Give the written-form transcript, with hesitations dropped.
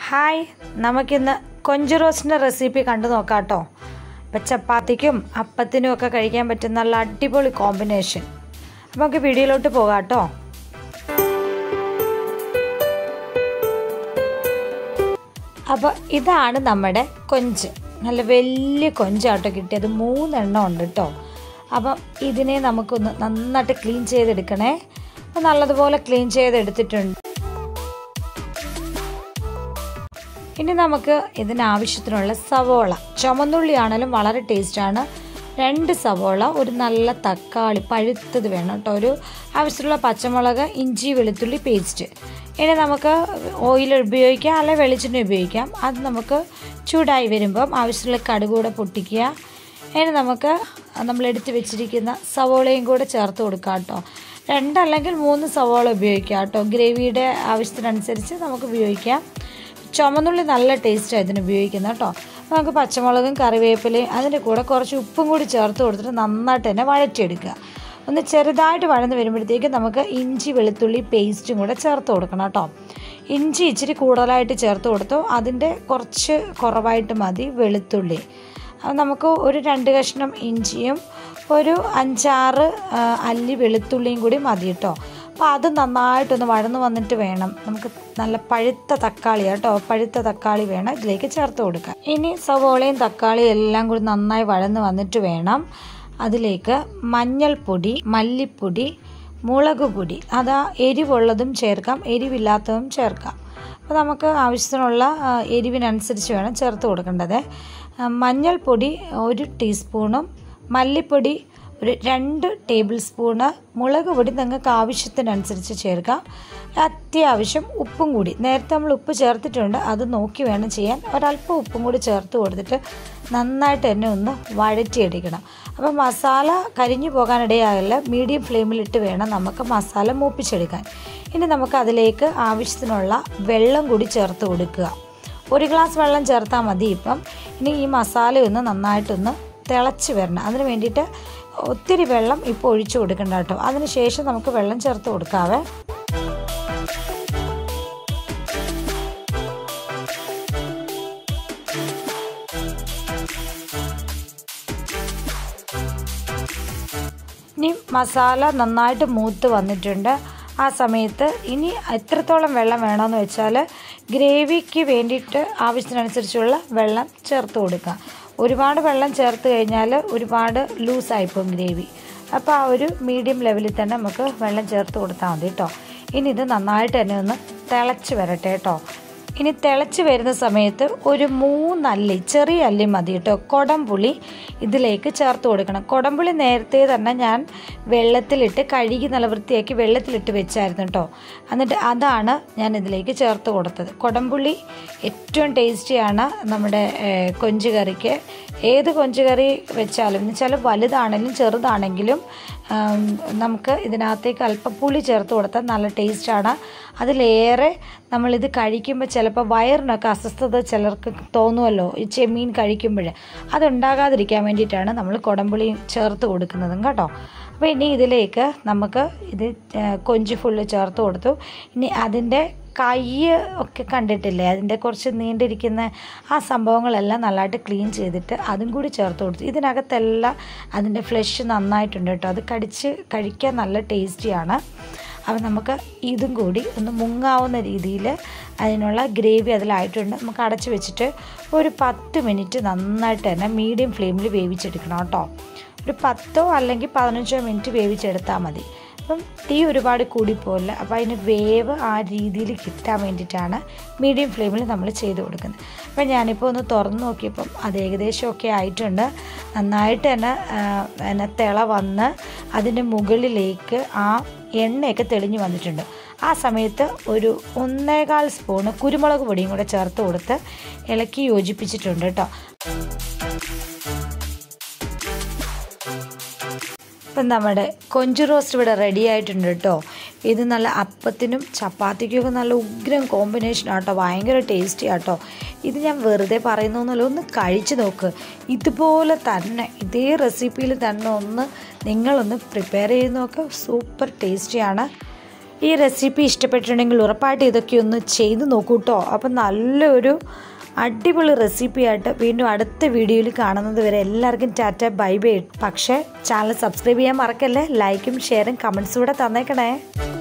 Hi, നമുക്കിന്ന് കൊഞ്ച് റോസ്റ്റിൻ്റെ recipe കണ്ടു നോക്കാം കേട്ടോ. അപ്പം ചപ്പാത്തിക്കും അപ്പത്തിനും ഒക്കെ കഴിക്കാൻ പറ്റുന്ന നല്ല അടിപൊളി കോമ്പിനേഷൻ. അപ്പോൾ നമുക്ക് വീഡിയോയിലോട്ട് പോകാം കേട്ടോ. അപ്പോൾ ഇതാണ് നമ്മുടെ കൊഞ്ച്. നല്ല വലിയ കൊഞ്ചാട്ടോ കിട്ടിയത്, 3 എണ്ണം ഉണ്ട് കേട്ടോ. അപ്പം ഇതിനെ നമുക്കൊന്ന് നന്നായിട്ട് ക്ലീൻ ചെയ്തെടുക്കണേ. അപ്പോൾ നല്ലതുപോലെ ക്ലീൻ ചെയ്തെടുത്തിട്ടുണ്ട്. ഇനി നമുക്ക് ഇതിനാവശ്യത്തിനുള്ള സവോള, ചുമന്നുള്ളിയാണെങ്കിലും വളരെ ടേസ്റ്റാണ്. 2 സവോള, ഒരു നല്ല തക്കാളി പഴുത്തത് വേണം കേട്ടോ, ഒരു ആവശ്യത്തിലുള്ള പച്ചമുളക്, ഇഞ്ചി വെളുത്തുള്ളി പേസ്റ്റ്. ഇനി നമുക്ക് ഓയിൽ ഉപയോഗിക്കാം, അല്ലെങ്കിൽ വെളിച്ചെണ്ണ ഉപയോഗിക്കാം. അത് നമുക്ക് ചൂടായി വരുമ്പം ആവശ്യത്തിലുള്ള കടുക് കൂടെ പൊട്ടിക്കുക. ഇനി നമുക്ക് നമ്മളെടുത്ത് വെച്ചിരിക്കുന്ന സവോളയും കൂടെ ചേർത്ത് കൊടുക്കാം കേട്ടോ. 2 അല്ലെങ്കിൽ 3 സവോള ഉപയോഗിക്കാം കേട്ടോ. ഗ്രേവിയുടെ ആവശ്യത്തിനനുസരിച്ച് നമുക്ക് ഉപയോഗിക്കാം. ചുമന്നുള്ളി നല്ല ടേസ്റ്റാണ് ഇതിന് ഉപയോഗിക്കുന്നത് കേട്ടോ. അപ്പോൾ നമുക്ക് പച്ചമുളകും കറിവേപ്പിലയും അതിൻ്റെ കൂടെ കുറച്ച് ഉപ്പും കൂടി ചേർത്ത് കൊടുത്തിട്ട് നന്നായിട്ട് തന്നെ വഴറ്റിയെടുക്കുക. ഒന്ന് ചെറുതായിട്ട് വഴന്ന് വരുമ്പോഴത്തേക്ക് നമുക്ക് ഇഞ്ചി വെളുത്തുള്ളി പേസ്റ്റും കൂടെ ചേർത്ത് കൊടുക്കണം കേട്ടോ. ഇഞ്ചി ഇച്ചിരി കൂടുതലായിട്ട് ചേർത്ത് കൊടുത്തു, അതിൻ്റെ കുറച്ച് കുറവായിട്ട് മതി വെളുത്തുള്ളി. നമുക്ക് ഒരു 2 കഷ്ണം ഇഞ്ചിയും ഒരു 5-6 അല്ലി വെളുത്തുള്ളിയും കൂടി മതി കേട്ടോ. അപ്പോൾ അത് നന്നായിട്ടൊന്ന് വഴന്ന് വന്നിട്ട് വേണം നമുക്ക് നല്ല പഴുത്ത തക്കാളി കേട്ടോ, പഴുത്ത തക്കാളി വേണം ഇതിലേക്ക് ചേർത്ത് കൊടുക്കാൻ. ഇനി സവോളയും തക്കാളിയും എല്ലാം കൂടി നന്നായി വഴന്ന് വന്നിട്ട് വേണം അതിലേക്ക് മഞ്ഞൾപ്പൊടി, മല്ലിപ്പൊടി, മുളക് പൊടി, അത് എരിവുള്ളതും ചേർക്കാം, എരിവില്ലാത്തതും ചേർക്കാം. അപ്പോൾ നമുക്ക് ആവശ്യത്തിനുള്ള എരിവിനനുസരിച്ച് വേണം ചേർത്ത് കൊടുക്കേണ്ടത്. മഞ്ഞൾപ്പൊടി 1 ടീസ്പൂണും മല്ലിപ്പൊടി ഒരു 2 ടേബിൾ സ്പൂണ്, മുളക് പൊടി നിങ്ങൾക്ക് ആവശ്യത്തിനനുസരിച്ച് ചേർക്കാം. അത്യാവശ്യം ഉപ്പും കൂടി, നേരത്തെ നമ്മൾ ഉപ്പ് ചേർത്തിട്ടുണ്ട്, അത് നോക്കി വേണം ചെയ്യാൻ. ഒരല്പം ഉപ്പും കൂടി ചേർത്ത് കൊടുത്തിട്ട് നന്നായിട്ട് തന്നെ ഒന്ന് വഴറ്റിയെടുക്കണം. അപ്പോൾ മസാല കരിഞ്ഞു പോകാനിടയാകില്ല, മീഡിയം ഫ്ലെയിമിലിട്ട് വേണം നമുക്ക് മസാല മൂപ്പിച്ചെടുക്കാൻ. ഇനി നമുക്ക് അതിലേക്ക് ആവശ്യത്തിനുള്ള വെള്ളം കൂടി ചേർത്ത് കൊടുക്കുക. 1 ഗ്ലാസ് വെള്ളം ചേർത്താൽ മതി ഇപ്പം. ഇനി ഈ മസാലയൊന്ന് നന്നായിട്ടൊന്ന് തിളച്ച് വരണം. അതിന് വേണ്ടിയിട്ട് ഒത്തിരി വെള്ളം ഇപ്പോൾ ഒഴിച്ചു കൊടുക്കണ്ട കേട്ടോ. അതിന് ശേഷം നമുക്ക് വെള്ളം ചേർത്ത് കൊടുക്കാവേ. ഇനി മസാല നന്നായിട്ട് മൂത്ത് വന്നിട്ടുണ്ട്. ആ സമയത്ത് ഇനി എത്രത്തോളം വെള്ളം വേണമെന്ന് വെച്ചാൽ ഗ്രേവിക്ക് വേണ്ടിയിട്ട് ആവശ്യത്തിനനുസരിച്ചുള്ള വെള്ളം ചേർത്ത് കൊടുക്കുക. ഒരുപാട് വെള്ളം ചേർത്ത് കഴിഞ്ഞാൽ ഒരുപാട് ലൂസായിപ്പോകും ഗ്രേവി. അപ്പോൾ ആ ഒരു മീഡിയം ലെവലിൽ തന്നെ നമുക്ക് വെള്ളം ചേർത്ത് കൊടുത്താൽ മതി കേട്ടോ. ഇനി ഇത് നന്നായിട്ട് തന്നെ ഒന്ന് തിളച്ച് വരട്ടെ കേട്ടോ. ഇനി തിളച്ച് വരുന്ന സമയത്ത് ഒരു 3 അല്ലി, ചെറിയ അല്ലി മതി കേട്ടോ, കൊടംപുളി ഇതിലേക്ക് ചേർത്ത് കൊടുക്കണം. കൊടംപുളി നേരത്തെ തന്നെ ഞാൻ വെള്ളത്തിലിട്ട് കഴുകി നല്ല വൃത്തിയാക്കി വെള്ളത്തിലിട്ട് വെച്ചായിരുന്നു കേട്ടോ. എന്നിട്ട് അതാണ് ഞാൻ ഇതിലേക്ക് ചേർത്ത് കൊടുത്തത്. കൊടംപുളി ഏറ്റവും ടേസ്റ്റിയാണ് നമ്മുടെ കൊഞ്ച് കറിക്ക്. ഏത് കൊഞ്ച് കറി വെച്ചാലും എന്ന് വെച്ചാൽ വലുതാണെങ്കിലും ചെറുതാണെങ്കിലും നമുക്ക് ഇതിനകത്തേക്ക് അല്പം പുളി ചേർത്ത് കൊടുത്താൽ നല്ല ടേസ്റ്റാണ്. അതിലേറെ നമ്മളിത് കഴിക്കുമ്പോൾ ചിലപ്പോൾ വയറിനൊക്കെ അസ്വസ്ഥത ചിലർക്ക് തോന്നുമല്ലോ ഈ ചെമ്മീൻ കഴിക്കുമ്പോൾ. അതുണ്ടാകാതിരിക്കാൻ വേണ്ടിയിട്ടാണ് നമ്മൾ കുടംപുളി ചേർത്ത് കൊടുക്കുന്നതും കേട്ടോ. അപ്പോൾ ഇനി ഇതിലേക്ക് നമുക്ക് ഇത് കൊഞ്ച് ഫുള്ള് ചേർത്ത് കൊടുത്തു. ഇനി അതിൻ്റെ കൈ ഒക്കെ കണ്ടിട്ടില്ലേ, അതിൻ്റെ കുറച്ച് നീണ്ടിരിക്കുന്ന ആ സംഭവങ്ങളെല്ലാം നല്ലതായിട്ട് ക്ലീൻ ചെയ്തിട്ട് അതും കൂടി ചേർത്ത് കൊടുത്തു. ഇതിനകത്തെല്ലാം അതിൻ്റെ ഫ്ലഷ് നന്നായിട്ടുണ്ട് കേട്ടോ, അത് കഴിക്കാൻ നല്ല ടേസ്റ്റിയാണ്. അപ്പോൾ നമുക്ക് ഇതും കൂടി ഒന്ന് മുങ്ങാവുന്ന രീതിയിൽ അതിനുള്ള ഗ്രേവി അതിലായിട്ടുണ്ട്. നമുക്ക് അടച്ച് വെച്ചിട്ട് ഒരു 10 മിനിറ്റ് നന്നായിട്ട് തന്നെ മീഡിയം ഫ്ലെയിമിൽ വേവിച്ചെടുക്കണം കേട്ടോ. ഒരു 10 അല്ലെങ്കിൽ 15 മിനിറ്റ് വേവിച്ചെടുത്താൽ മതി. അപ്പം തീ ഒരുപാട് കൂടിപ്പോയില്ല. അപ്പോൾ അതിന് വേവ് ആ രീതിയിൽ കിട്ടാൻ വേണ്ടിയിട്ടാണ് മീഡിയം ഫ്ലെയിമിൽ നമ്മൾ ചെയ്ത് കൊടുക്കുന്നത്. അപ്പം ഞാനിപ്പോൾ ഒന്ന് തുറന്ന് നോക്കിയപ്പം അത് ഏകദേശമൊക്കെ ആയിട്ടുണ്ട്. നന്നായിട്ട് തന്നെ തിള വന്ന് അതിൻ്റെ മുകളിലേക്ക് ആ എണ്ണയൊക്കെ തെളിഞ്ഞ് വന്നിട്ടുണ്ട്. ആ സമയത്ത് ഒരു 1.25 സ്പൂണ് കുരുമുളക് പൊടിയും കൂടെ ചേർത്ത് കൊടുത്ത് ഇളക്കി യോജിപ്പിച്ചിട്ടുണ്ട് കേട്ടോ. ഇപ്പം നമ്മുടെ കൊഞ്ച് റോസ്റ്റ് ഇവിടെ റെഡി ആയിട്ടുണ്ട് കേട്ടോ. ഇത് നല്ല അപ്പത്തിനും ചപ്പാത്തിക്കൊക്കെ നല്ല ഉഗ്രം കോമ്പിനേഷനാണ് കേട്ടോ, ഭയങ്കര ടേസ്റ്റി ആട്ടോ. ഇത് ഞാൻ വെറുതെ പറയുന്നൊന്നുമല്ല, ഒന്ന് കഴിച്ച് നോക്ക്. ഇതുപോലെ തന്നെ ഇതേ റെസിപ്പിയിൽ തന്നെ നിങ്ങളൊന്ന് പ്രിപ്പയർ ചെയ്ത് നോക്ക്, സൂപ്പർ ടേസ്റ്റിയാണ്. ഈ റെസിപ്പി ഇഷ്ടപ്പെട്ടിട്ടുണ്ടെങ്കിൽ ഉറപ്പായിട്ട് ഇതൊക്കെ ഒന്ന് ചെയ്ത് നോക്കൂ കേട്ടോ. അപ്പം നല്ലൊരു അടിപൊളി റെസിപ്പിയായിട്ട് വീണ്ടും അടുത്ത വീഡിയോയിൽ കാണുന്നത് വരെ എല്ലാവർക്കും ടാറ്റ ബൈ ബൈ. പക്ഷേ ചാനൽ സബ്സ്ക്രൈബ് ചെയ്യാൻ മറക്കല്ലേ. ലൈക്കും ഷെയറും കമൻസും കൂടെ തന്നേക്കണേ.